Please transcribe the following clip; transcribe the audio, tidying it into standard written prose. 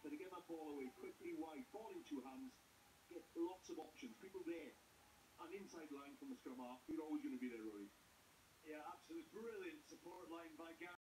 But to get that ball away quickly wide, ball in two hands, get lots of options, people there. And inside line from the scrum half, you're always going to be there, Rory. Yeah, absolutely brilliant support line by Gary.